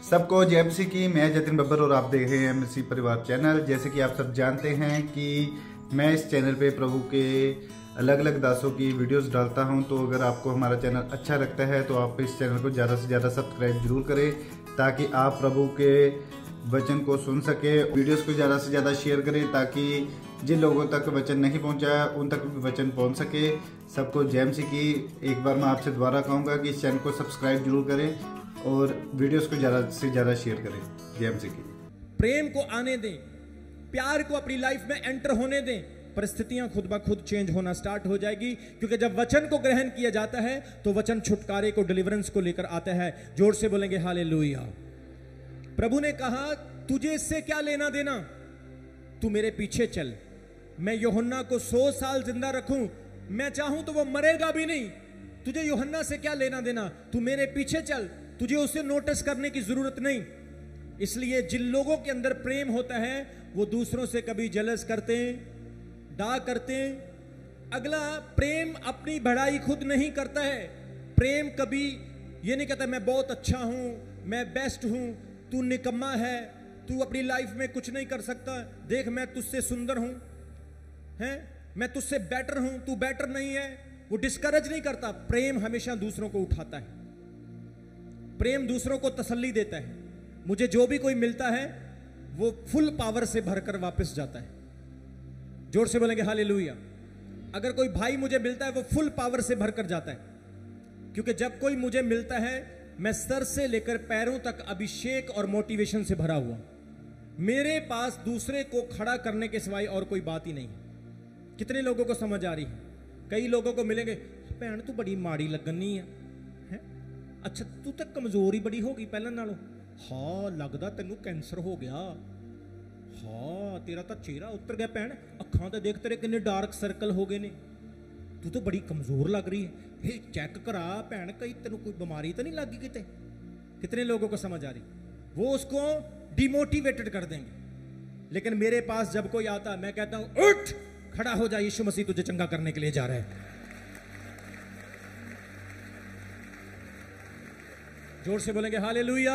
सबको जय मसीह की। मैं जतिन बब्बर और आप देख रहे हैं मसीह परिवार चैनल। जैसे कि आप सब जानते हैं कि मैं इस चैनल पे प्रभु के अलग अलग दासों की वीडियोस डालता हूं, तो अगर आपको हमारा चैनल अच्छा लगता है तो आप इस चैनल को ज़्यादा से ज़्यादा सब्सक्राइब जरूर करें, ताकि आप प्रभु के वचन को सुन सके। वीडियोस को ज़्यादा से ज़्यादा शेयर करें ताकि जिन लोगों तक वचन नहीं पहुंचा उन तक भी वचन पहुंच सके। सबको जय मसीह की। एक बार मैं आपसे दोबारा कहूँगा कि इस चैनल को सब्सक्राइब जरूर करें और वीडियोस को ज़्यादा से ज़्यादा शेयर करें। जय मसीह की। प्रेम को आने दें, प्यार को अपनी लाइफ में एंटर होने दें, परिस्थितियां खुद ब खुद चेंज होना स्टार्ट हो जाएगी। क्योंकि जब वचन को ग्रहण किया जाता है तो वचन छुटकारे को, डिलीवरेंस को लेकर आता है। जोर से बोलेंगे हालेलुया। प्रभु ने कहा तुझे इससे क्या लेना देना, तू मेरे पीछे चल। मैं यूहन्ना को 100 साल जिंदा रखूं, मैं चाहूं तो वो मरेगा भी नहीं। तुझे यूहन्ना से क्या लेना देना, तू मेरे पीछे चल। तुझे उसे नोटिस करने की जरूरत नहीं। इसलिए जिन लोगों के अंदर प्रेम होता है वो दूसरों से कभी जलस करते हैं, डा करते हैं। अगला, प्रेम अपनी बढ़ाई खुद नहीं करता है। प्रेम कभी ये नहीं कहता मैं बहुत अच्छा हूं, मैं बेस्ट हूं, तू निकम्मा है, तू अपनी लाइफ में कुछ नहीं कर सकता, देख मैं तुझसे सुंदर हूं, हैं, मैं तुझसे बेटर हूं, तू बेटर नहीं है। वो डिस्करेज नहीं करता। प्रेम हमेशा दूसरों को उठाता है। प्रेम दूसरों को तसल्ली देता है। मुझे जो भी कोई मिलता है वो फुल पावर से भरकर वापस जाता है। जोर से बोलेंगे हालेलुया। अगर कोई भाई मुझे मिलता है वो फुल पावर से भरकर जाता है। क्योंकि जब कोई मुझे मिलता है मैं सर से लेकर पैरों तक अभिषेक और मोटिवेशन से भरा हुआ। मेरे पास दूसरे को खड़ा करने के सिवाय और कोई बात ही नहीं है। कितने लोगों को समझ आ रही है? कई लोगों को मिलेंगे, भैन तू बड़ी माड़ी लगनी है, अच्छा तू तो कमजोर ही बड़ी होगी पहले नालों, हाँ लगदा तेनू कैंसर हो गया, हाँ तेरा तो चेहरा उतर गया भैन, अखां तो देख तेरे कितने डार्क सर्कल हो गए ने, तू तो बड़ी कमजोर लग रही है, चेक करा भैन कहीं तेनू कोई बीमारी तो नहीं लग गई किते। कितने लोगों को समझ आ रही? वो उसको डिमोटिवेटेड कर देंगे। लेकिन मेरे पास जब कोई आता मैं कहता हूं उठ खड़ा हो जा, यीशु मसीह तुझे चंगा करने के लिए जा रहा है। जोर से बोलेंगे हालेलुया।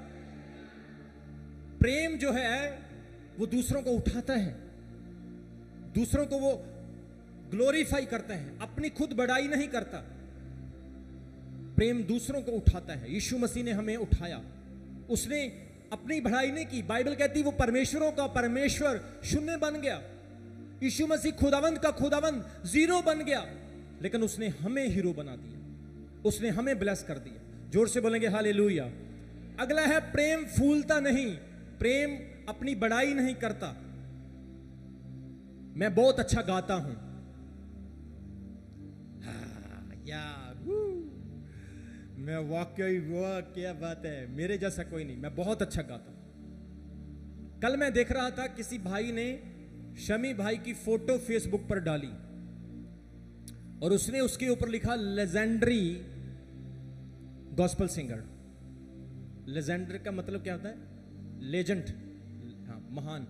प्रेम जो है वो दूसरों को उठाता है, दूसरों को वो ग्लोरीफाई करता है, अपनी खुद बढ़ाई नहीं करता। प्रेम दूसरों को उठाता है। यीशु मसीह ने हमें उठाया, उसने अपनी बढ़ाई नहीं की। बाइबल कहती वो परमेश्वरों का परमेश्वर शून्य बन गया। यीशु मसीह खुदावंद का खुदावंद जीरो बन गया, लेकिन उसने हमें हीरो बना दिया, उसने हमें ब्लेस कर दिया। जोर से बोलेंगे हालेलुया। अगला है प्रेम फूलता नहीं, प्रेम अपनी बड़ाई नहीं करता। मैं बहुत अच्छा गाता हूं, मैं वाकई वाह क्या बात है, मेरे जैसा कोई नहीं, मैं बहुत अच्छा गाता हूं। कल मैं देख रहा था किसी भाई ने शमी भाई की फोटो फेसबुक पर डाली और उसने उसके ऊपर लिखा लेजेंडरी गॉस्पेल सिंगर। लेजेंडरी का मतलब क्या होता है? लेजेंड, हाँ, महान,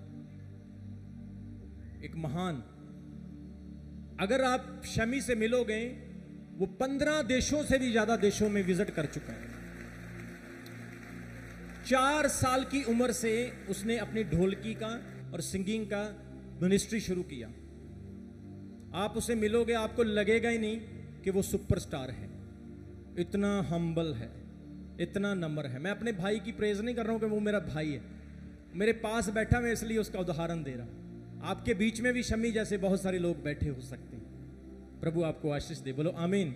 एक महान। अगर आप शमी से मिलोगे, वो 15 देशों से भी ज्यादा देशों में विजिट कर चुका है। 4 साल की उम्र से उसने अपनी ढोलकी का और सिंगिंग का मिनिस्ट्री शुरू किया। आप उसे मिलोगे आपको लगेगा ही नहीं कि वो सुपरस्टार है। इतना हम्बल है, इतना नम्र है। मैं अपने भाई की प्रेज नहीं कर रहा हूं कि वो मेरा भाई है, मेरे पास बैठा, मैं इसलिए उसका उदाहरण दे रहा हूं। आपके बीच में भी शमी जैसे बहुत सारे लोग बैठे हो सकते हैं। प्रभु आपको आशीष दे, बोलो आमीन।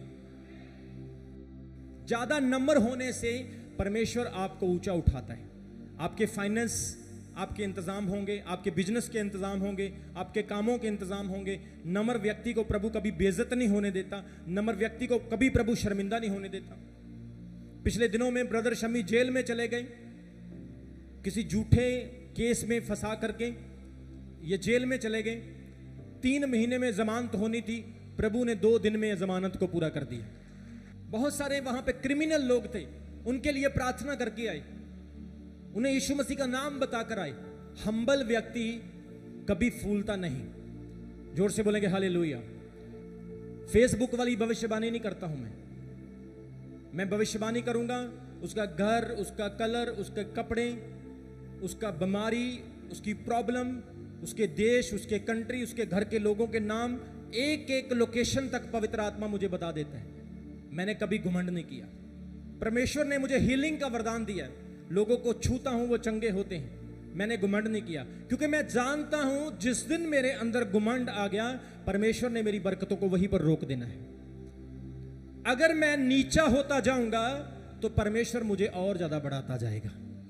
ज्यादा नम्र होने से परमेश्वर आपको ऊंचा उठाता है। आपके फाइनेंस, आपके इंतजाम होंगे, आपके बिजनेस के इंतजाम होंगे, आपके कामों के इंतजाम होंगे। नम्र व्यक्ति को प्रभु कभी बेइज्जत नहीं होने देता, नम्र व्यक्ति को कभी प्रभु शर्मिंदा नहीं होने देता। पिछले दिनों में ब्रदर शमी जेल में चले गए, किसी झूठे केस में फंसा करके ये जेल में चले गए। 3 महीने में जमानत होनी थी, प्रभु ने 2 दिन में जमानत को पूरा कर दिया। बहुत सारे वहां पे क्रिमिनल लोग थे, उनके लिए प्रार्थना करके आए, उन्हें यीशु मसीह का नाम बताकर आए। हम्बल व्यक्ति कभी फूलता नहीं। जोर से बोलेंगे हालेलुया। फेसबुक वाली भविष्यवाणी नहीं करता हूं मैं भविष्यवाणी करूंगा उसका घर, उसका कलर, उसके कपड़े, उसका बीमारी, उसकी प्रॉब्लम, उसके देश, उसके कंट्री, उसके घर के लोगों के नाम, एक एक लोकेशन तक पवित्र आत्मा मुझे बता देता है। मैंने कभी घमंड नहीं किया। परमेश्वर ने मुझे हीलिंग का वरदान दिया, लोगों को छूता हूं वो चंगे होते हैं। मैंने घमंड नहीं किया, क्योंकि मैं जानता हूं जिस दिन मेरे अंदर घमंड आ गया, परमेश्वर ने मेरी बरकतों को वहीं पर रोक देना है। अगर मैं नीचा होता जाऊंगा तो परमेश्वर मुझे और ज्यादा बढ़ाता जाएगा।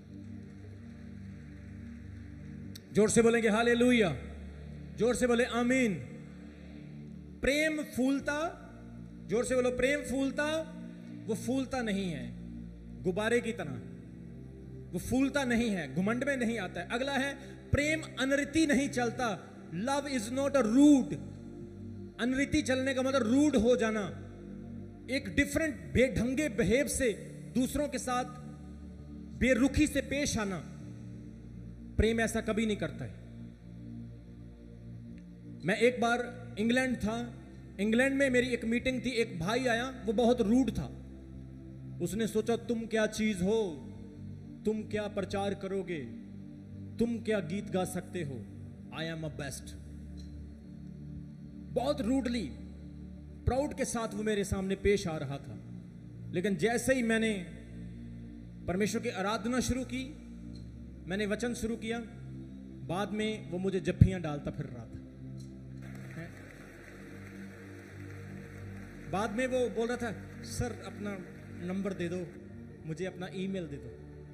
जोर से बोलेंगे हालेलुया, जोर से बोले आमीन। प्रेम फूलता, जोर से बोलो प्रेम फूलता, वो फूलता नहीं है गुब्बारे की तरह, वो फूलता नहीं है, घमंड में नहीं आता है। अगला है प्रेम अनरीति नहीं चलता। Love is not a rude. अनरीति चलने का मतलब रूड हो जाना, एक डिफरेंट बेढंगे बिहेव से दूसरों के साथ बेरुखी से पेश आना। प्रेम ऐसा कभी नहीं करता है। मैं एक बार इंग्लैंड था, इंग्लैंड में मेरी एक मीटिंग थी, एक भाई आया, वो बहुत रूड था। उसने सोचा तुम क्या चीज हो, तुम क्या प्रचार करोगे, तुम क्या गीत गा सकते हो, आई एम अ बेस्ट। बहुत रूडली, प्राउड के साथ वो मेरे सामने पेश आ रहा था। लेकिन जैसे ही मैंने परमेश्वर की आराधना शुरू की, मैंने वचन शुरू किया, बाद में वो मुझे जफ्फियां डालता फिर रहा था। बाद में वो बोल रहा था, सर अपना नंबर दे दो, मुझे अपना ईमेल दे दो।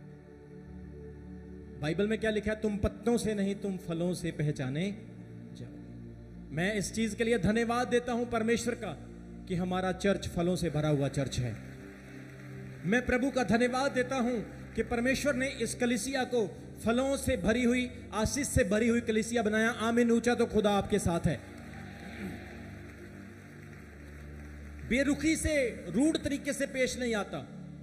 बाइबल में क्या लिखा है? तुम पत्तों से नहीं तुम फलों से पहचाने जाओ। मैं इस चीज के लिए धन्यवाद देता हूं परमेश्वर का कि हमारा चर्च फलों से भरा हुआ चर्च है। मैं प्रभु का धन्यवाद देता हूं कि परमेश्वर ने इस कलीसिया को फलों से भरी हुई, आशीष से भरी हुई कलीसिया बनाया। आमीन। ऊंचा तो खुदा आपके साथ है। बेरुखी से, रूड तरीके से पेश नहीं आता।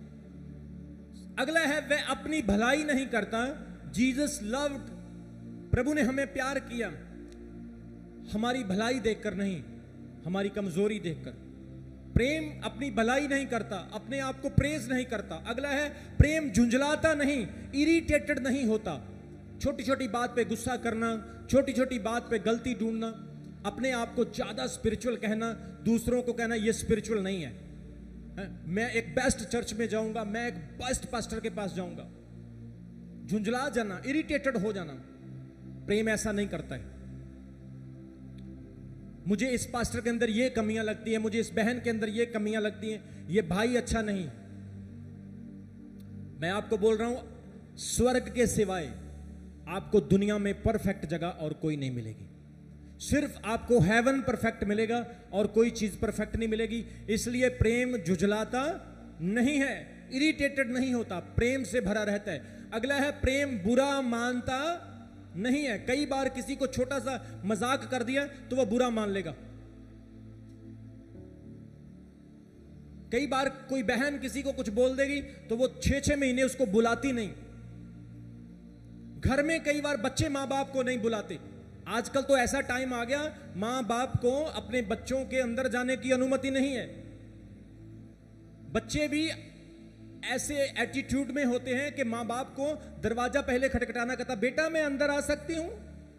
अगला है वह अपनी भलाई नहीं करता। जीसस लव्ड, प्रभु ने हमें प्यार किया हमारी भलाई देखकर नहीं, हमारी कमजोरी देखकर। प्रेम अपनी भलाई नहीं करता, अपने आप को प्रेज नहीं करता। अगला है प्रेम झुंझलाता नहीं, इरिटेटेड नहीं होता। छोटी छोटी बात पे गुस्सा करना, छोटी छोटी बात पे गलती ढूंढना, अपने आप को ज्यादा स्पिरिचुअल कहना, दूसरों को कहना ये स्पिरिचुअल नहीं है, मैं एक बेस्ट चर्च में जाऊंगा, मैं एक बेस्ट पास्टर के पास जाऊंगा। झुंझला जाना, इरिटेटेड हो जाना, प्रेम ऐसा नहीं करता है। मुझे इस पास्टर के अंदर ये कमियां लगती है, मुझे इस बहन के अंदर ये कमियां लगती हैं, ये भाई अच्छा नहीं। मैं आपको बोल रहा हूं, स्वर्ग के सिवाय आपको दुनिया में परफेक्ट जगह और कोई नहीं मिलेगी। सिर्फ आपको हेवन परफेक्ट मिलेगा और कोई चीज परफेक्ट नहीं मिलेगी। इसलिए प्रेम झुंझलाता नहीं है, इरिटेटेड नहीं होता, प्रेम से भरा रहता है। अगला है प्रेम बुरा मानता नहीं है। कई बार किसी को छोटा सा मजाक कर दिया तो वह बुरा मान लेगा। कई बार कोई बहन किसी को कुछ बोल देगी तो वो 6-6 महीने उसको बुलाती नहीं। घर में कई बार बच्चे मां बाप को नहीं बुलाते। आजकल तो ऐसा टाइम आ गया, मां बाप को अपने बच्चों के अंदर जाने की अनुमति नहीं है। बच्चे भी ऐसे एटीट्यूड में होते हैं कि मां बाप को दरवाजा पहले खटखटाना कहता, बेटा मैं अंदर आ सकती हूं।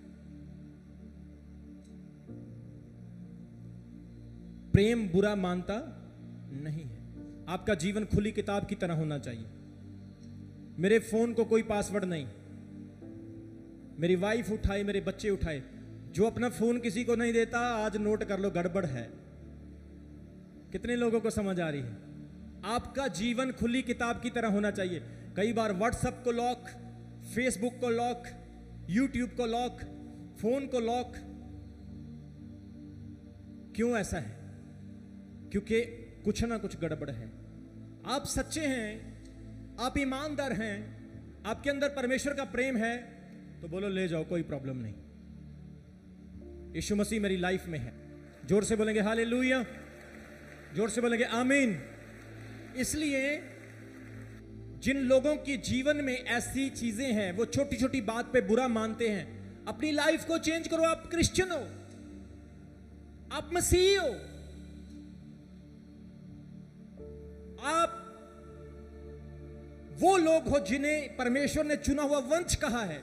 प्रेम बुरा मानता नहीं है। आपका जीवन खुली किताब की तरह होना चाहिए। मेरे फोन को कोई पासवर्ड नहीं, मेरी वाइफ उठाए, मेरे बच्चे उठाए। जो अपना फोन किसी को नहीं देता, आज नोट कर लो, गड़बड़ है। कितने लोगों को समझ आ रही है? आपका जीवन खुली किताब की तरह होना चाहिए। कई बार व्हाट्सएप को लॉक, फेसबुक को लॉक, यूट्यूब को लॉक, फोन को लॉक। क्यों ऐसा है? क्योंकि कुछ ना कुछ गड़बड़ है। आप सच्चे हैं, आप ईमानदार हैं, आपके अंदर परमेश्वर का प्रेम है, तो बोलो ले जाओ, कोई प्रॉब्लम नहीं। यीशु मसीह मेरी लाइफ में है। जोर से बोलेंगे हालेलुया, जोर से बोलेंगे आमीन। इसलिए जिन लोगों के जीवन में ऐसी चीजें हैं, वो छोटी छोटी बात पे बुरा मानते हैं, अपनी लाइफ को चेंज करो। आप क्रिश्चियन हो, आप मसीही हो, आप वो लोग हो जिन्हें परमेश्वर ने चुना हुआ वंश कहा है,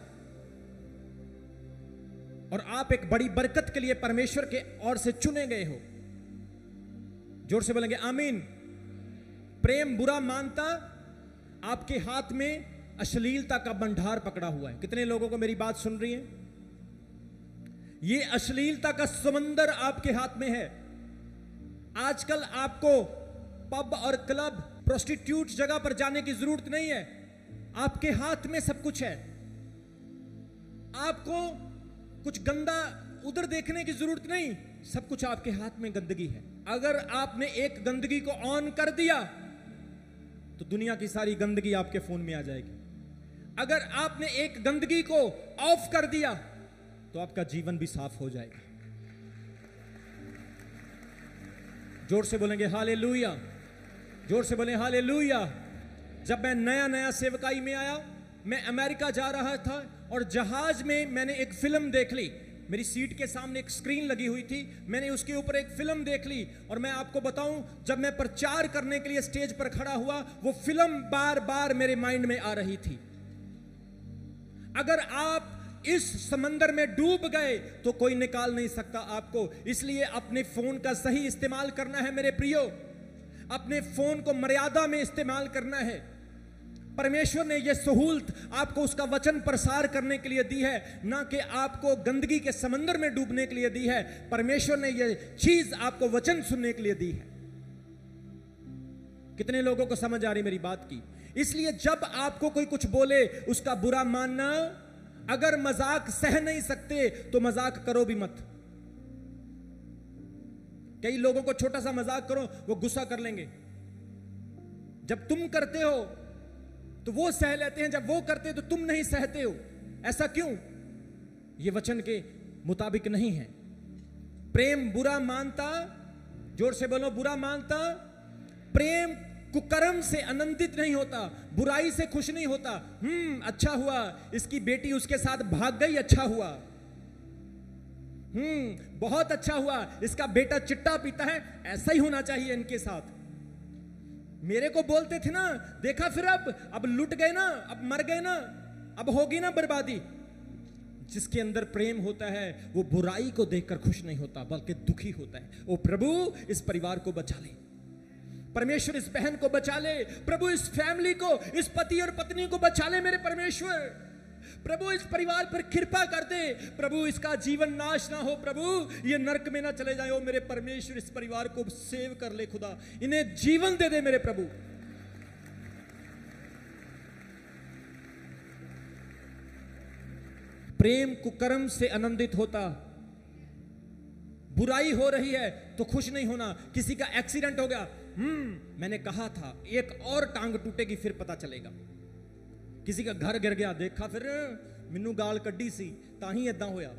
और आप एक बड़ी बरकत के लिए परमेश्वर के ओर से चुने गए हो। जोर से बोलेंगे आमीन। प्रेम बुरा मानता, आपके हाथ में अश्लीलता का भंडार पकड़ा हुआ है। कितने लोगों को मेरी बात सुन रही है? ये अश्लीलता का समंदर आपके हाथ में है। आजकल आपको पब और क्लब, प्रोस्टिट्यूट जगह पर जाने की जरूरत नहीं है। आपके हाथ में सब कुछ है। आपको कुछ गंदा उधर देखने की जरूरत नहीं, सब कुछ आपके हाथ में गंदगी है। अगर आपने एक गंदगी को ऑन कर दिया तो दुनिया की सारी गंदगी आपके फोन में आ जाएगी। अगर आपने एक गंदगी को ऑफ कर दिया तो आपका जीवन भी साफ हो जाएगा। जोर से बोलेंगे हालेलुया, जोर से बोलें हालेलुया। जब मैं नया नया सेवकाई में आया, मैं अमेरिका जा रहा था और जहाज में मैंने एक फिल्म देख ली। मेरी सीट के सामने एक स्क्रीन लगी हुई थी, मैंने उसके ऊपर एक फिल्म देख ली। और मैं आपको बताऊं, जब मैं प्रचार करने के लिए स्टेज पर खड़ा हुआ, वो फिल्म बार बार मेरे माइंड में आ रही थी। अगर आप इस समंदर में डूब गए तो कोई निकाल नहीं सकता आपको। इसलिए अपने फोन का सही इस्तेमाल करना है मेरे प्रियो। अपने फोन को मर्यादा में इस्तेमाल करना है। परमेश्वर ने यह सहूलत आपको उसका वचन प्रसार करने के लिए दी है, ना कि आपको गंदगी के समंदर में डूबने के लिए दी है। परमेश्वर ने यह चीज आपको वचन सुनने के लिए दी है। कितने लोगों को समझ आ रही मेरी बात की? इसलिए जब आपको कोई कुछ बोले उसका बुरा मानना, अगर मजाक सह नहीं सकते तो मजाक करो भी मत। कई लोगों को छोटा सा मजाक करो, वो गुस्सा कर लेंगे। जब तुम करते हो तो वो सह लेते हैं, जब वो करते हैं तो तुम नहीं सहते हो। ऐसा क्यों? ये वचन के मुताबिक नहीं है। प्रेम बुरा मानता, जोर से बोलो बुरा मानता। प्रेम कुकर्म से आनंदित नहीं होता, बुराई से खुश नहीं होता। अच्छा हुआ इसकी बेटी उसके साथ भाग गई, अच्छा हुआ। बहुत अच्छा हुआ इसका बेटा चिट्टा पीता है, ऐसा ही होना चाहिए इनके साथ। मेरे को बोलते थे ना, देखा फिर अब लुट गए ना, अब मर गए ना, अब होगी ना बर्बादी। जिसके अंदर प्रेम होता है वो बुराई को देखकर खुश नहीं होता, बल्कि दुखी होता है। ओ प्रभु इस परिवार को बचा ले, परमेश्वर इस बहन को बचा ले, प्रभु इस फैमिली को, इस पति और पत्नी को बचा ले मेरे परमेश्वर। प्रभु इस परिवार पर कृपा कर दे, प्रभु इसका जीवन नाश ना हो, प्रभु ये नरक में ना चले जाए। ओ मेरे परमेश्वर इस परिवार को सेव कर ले खुदा, इन्हें जीवन दे दे मेरे प्रभु। प्रेम कुकर्म से आनंदित होता, बुराई हो रही है तो खुश नहीं होना। किसी का एक्सीडेंट हो गया, मैंने कहा था एक और टांग टूटेगी फिर पता चलेगा। किसी का घर गिर गया, देखा फिर मैनू गाल कड्डी सी ताही ऐदा होया।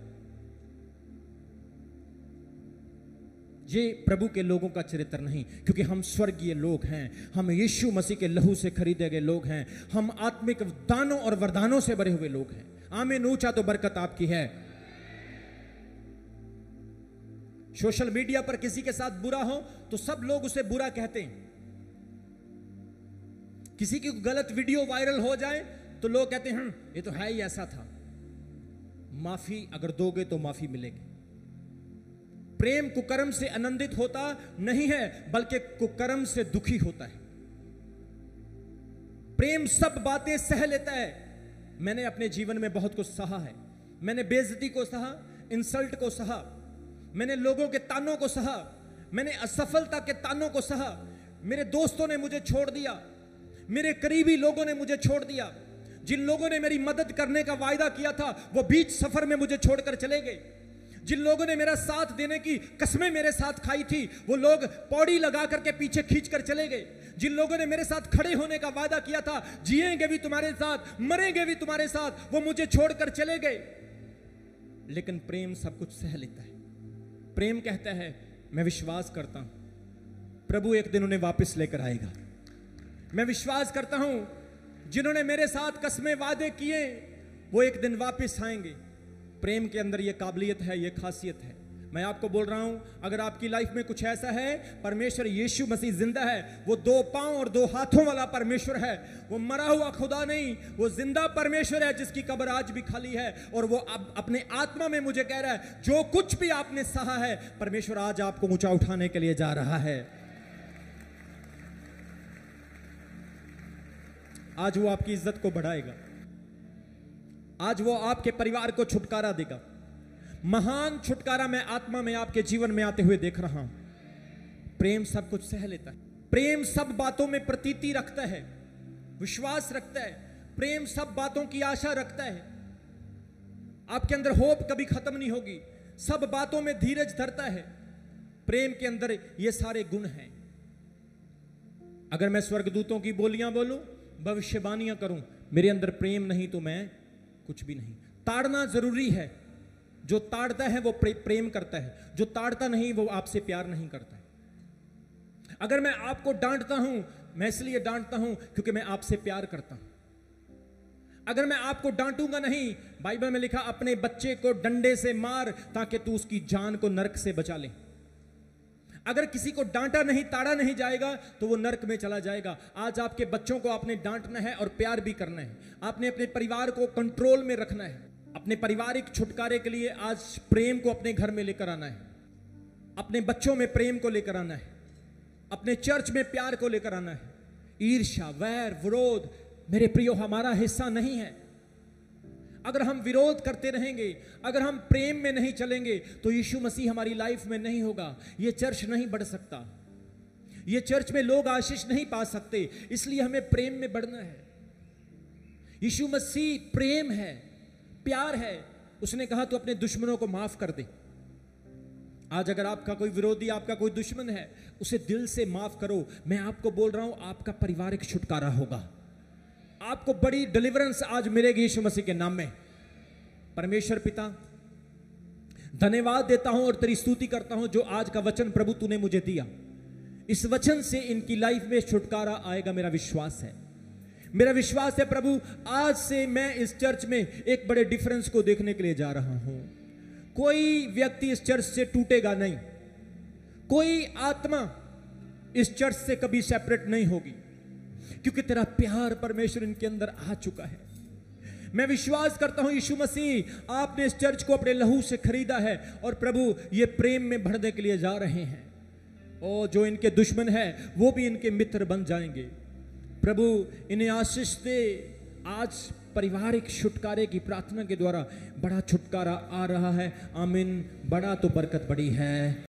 ये प्रभु के लोगों का चरित्र नहीं, क्योंकि हम स्वर्गीय लोग हैं, हम यीशु मसीह के लहू से खरीदे गए लोग हैं, हम आत्मिक दानों और वरदानों से भरे हुए लोग हैं। आमीन। ऊंचा तो बरकत आपकी है। सोशल मीडिया पर किसी के साथ बुरा हो तो सब लोग उसे बुरा कहते हैं। किसी की गलत वीडियो वायरल हो जाए तो लोग कहते हैं ये तो है ही ऐसा था। माफी अगर दोगे तो माफी मिलेगी। प्रेम कुकर्म से आनंदित होता नहीं है, बल्कि कुकर्म से दुखी होता है। प्रेम सब बातें सह लेता है। मैंने अपने जीवन में बहुत कुछ सहा है। मैंने बेइज्जती को सहा, इंसल्ट को सहा, मैंने लोगों के तानों को सहा, मैंने असफलता के तानों को सहा। मेरे दोस्तों ने मुझे छोड़ दिया, मेरे करीबी लोगों ने मुझे छोड़ दिया। जिन लोगों ने मेरी मदद करने का वायदा किया था वो बीच सफर में मुझे छोड़कर चले गए। जिन लोगों ने मेरा साथ देने की कसमें मेरे साथ खाई थी वो लोग पौड़ी लगा करके पीछे खींच कर चले गए। जिन लोगों ने मेरे साथ खड़े होने का वादा किया था, जिएंगे भी तुम्हारे साथ, मरेंगे भी तुम्हारे साथ, वो मुझे छोड़कर चले गए। लेकिन प्रेम सब कुछ सह लेता है। प्रेम कहता है मैं विश्वास करता हूं प्रभु एक दिन उन्हें वापस लेकर आएगा। मैं विश्वास करता हूं जिन्होंने मेरे साथ कसमें वादे किए वो एक दिन वापस आएंगे। प्रेम के अंदर यह काबिलियत है, यह खासियत है। मैं आपको बोल रहा हूं, अगर आपकी लाइफ में कुछ ऐसा है, परमेश्वर यीशु मसीह जिंदा है। वो 2 पांव और 2 हाथों वाला परमेश्वर है। वो मरा हुआ खुदा नहीं, वो जिंदा परमेश्वर है जिसकी कब्र आज भी खाली है। और वो अब अपने आत्मा में मुझे कह रहा है, जो कुछ भी आपने सहा है, परमेश्वर आज आपको ऊंचा उठाने के लिए जा रहा है। आज वो आपकी इज्जत को बढ़ाएगा। आज वो आपके परिवार को छुटकारा देगा। महान छुटकारा मैं आत्मा में आपके जीवन में आते हुए देख रहा हूं। प्रेम सब कुछ सह लेता है। प्रेम सब बातों में प्रतीति रखता है, विश्वास रखता है। प्रेम सब बातों की आशा रखता है। आपके अंदर होप कभी खत्म नहीं होगी। सब बातों में धीरज धरता है। प्रेम के अंदर ये सारे गुण हैं। अगर मैं स्वर्गदूतों की बोलियां बोलूं, भविष्यवाणियां करूं, मेरे अंदर प्रेम नहीं तो मैं कुछ भी नहीं। ताड़ना जरूरी है। जो ताड़ता है वो प्रेम करता है, जो ताड़ता नहीं वो आपसे प्यार नहीं करता है। अगर मैं आपको डांटता हूं, मैं इसलिए डांटता हूं क्योंकि मैं आपसे प्यार करता हूं। अगर मैं आपको डांटूंगा नहीं, बाइबल में लिखा, अपने बच्चे को डंडे से मार ताकि तू उसकी जान को नरक से बचा ले। अगर किसी को डांटा नहीं, ताड़ा नहीं जाएगा तो वो नरक में चला जाएगा। आज आपके बच्चों को आपने डांटना है और प्यार भी करना है। आपने अपने परिवार को कंट्रोल में रखना है। अपने पारिवारिक छुटकारे के लिए आज प्रेम को अपने घर में लेकर आना है। अपने बच्चों में प्रेम को लेकर आना है। अपने चर्च में प्यार को लेकर आना है। ईर्ष्या, वैर, विरोध मेरे प्रियो हमारा हिस्सा नहीं है। अगर हम विरोध करते रहेंगे, अगर हम प्रेम में नहीं चलेंगे, तो यीशु मसीह हमारी लाइफ में नहीं होगा। ये चर्च नहीं बढ़ सकता। ये चर्च में लोग आशीष नहीं पा सकते। इसलिए हमें प्रेम में बढ़ना है। यीशु मसीह प्रेम है, प्यार है। उसने कहा तो अपने दुश्मनों को माफ कर दे। आज अगर आपका कोई विरोधी, आपका कोई दुश्मन है, उसे दिल से माफ करो। मैं आपको बोल रहा हूं, आपका पारिवारिक छुटकारा होगा। आपको बड़ी डिलीवरेंस आज मिलेगी यीशु मसीह के नाम में। परमेश्वर पिता, धन्यवाद देता हूं और तेरी स्तुति करता हूं जो आज का वचन प्रभु तूने मुझे दिया। इस वचन से इनकी लाइफ में छुटकारा आएगा, मेरा विश्वास है। मेरा विश्वास है प्रभु, आज से मैं इस चर्च में एक बड़े डिफरेंस को देखने के लिए जा रहा हूं। कोई व्यक्ति इस चर्च से टूटेगा नहीं। कोई आत्मा इस चर्च से कभी सेपरेट नहीं होगी, क्योंकि तेरा प्यार परमेश्वर इनके अंदर आ चुका है। मैं विश्वास करता हूं यीशु मसीह, आपने इस चर्च को अपने लहू से खरीदा है और प्रभु ये प्रेम में बढ़ने के लिए जा रहे हैं। और जो इनके दुश्मन है वो भी इनके मित्र बन जाएंगे। प्रभु इन्हें आशीष दे। आज पारिवारिक छुटकारे की प्रार्थना के द्वारा बड़ा छुटकारा आ रहा है। आमीन। बड़ा तो बरकत बड़ी है।